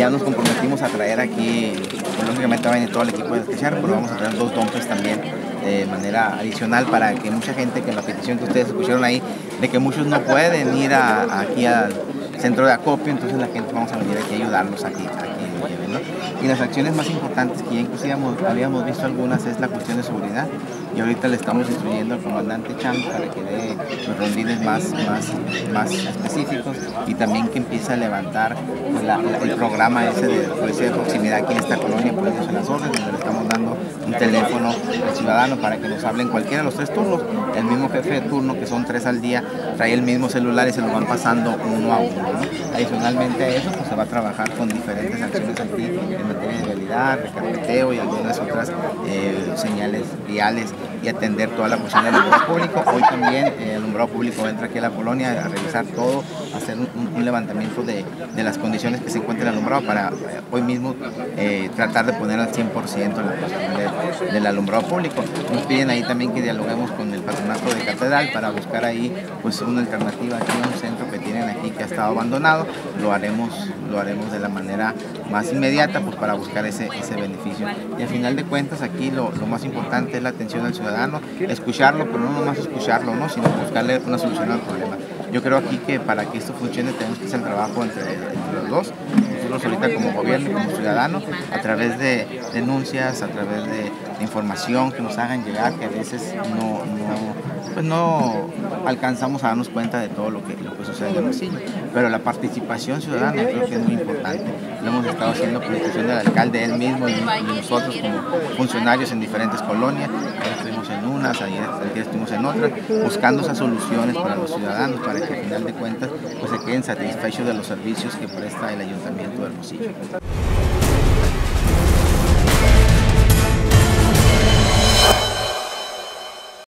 ya nos comprometimos a traer aquí, pues, lógicamente va a venir todo el equipo de Desquiciar, pero vamos a traer 2 dumpers también de manera adicional para que mucha gente, que en la petición que ustedes escucharon ahí, de que muchos no pueden ir aquí al centro de acopio, entonces la gente vamos a venir aquí a ayudarlos aquí lo lleven, ¿no? Y las acciones más importantes, que ya inclusive habíamos visto algunas, es la cuestión de seguridad, y ahorita le estamos instruyendo al comandante Cham para que dé los rondines más específicos, y también que empiece a levantar, pues, el programa ese de policía de proximidad aquí en esta colonia, Policías en las Órdenes, donde le estamos dando un teléfono al ciudadano para que nos hablen cualquiera de los 3 turnos. El mismo jefe de turno, que son 3 al día, trae el mismo celular y se lo van pasando uno a uno, ¿no? Adicionalmente a eso, pues se va a trabajar con diferentes acciones aquí en materia de vialidad, de carpeteo y algunas otras señales viales, y atender toda la cuestión del alumbrado público. Hoy también el alumbrado público entra aquí a la colonia a revisar todo, a hacer un levantamiento de las condiciones que se encuentra el alumbrado para hoy mismo tratar de poner al 100% la cuestión del alumbrado público. Nos piden ahí también que dialoguemos con el patronato de Catedral para buscar ahí, pues, una alternativa aquí en un centro que tienen aquí que ha estado abandonado. Lo haremos de la manera más inmediata, pues, para buscar ese beneficio. Y al final de cuentas aquí lo más importante es la atención al ciudadano, escucharlo, pero no nomás escucharlo, ¿no?, sino buscarle una solución al problema. Yo creo aquí que para que esto funcione tenemos que hacer el trabajo entre los dos, nosotros ahorita como gobierno y como ciudadano, a través de denuncias, a través de información que nos hagan llegar, que a veces no alcanzamos a darnos cuenta de todo lo que sucede en el bolsillo, pero la participación ciudadana creo que es muy importante. Lo hemos estado haciendo por institución del alcalde, él mismo y nosotros como funcionarios en diferentes colonias. Ayer estuvimos en unas, ayer estuvimos en otras, buscando esas soluciones para los ciudadanos, para que al final de cuentas, pues, se queden satisfechos de los servicios que presta el Ayuntamiento de Hermosillo.